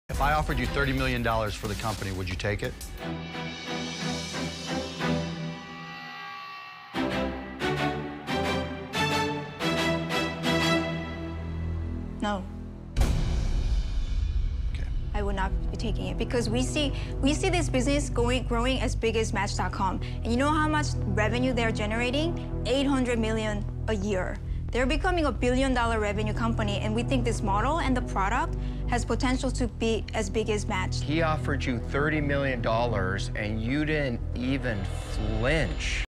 If I offered you $30 million for the company, would you take it? No. Okay. I would not be taking it because we see this business growing as big as Match.com. And you know how much revenue they're generating? $800 million a year. They're becoming a $1 billion revenue company, and we think this model and the product has potential to be as big as Match. He offered you $30 million, and you didn't even flinch.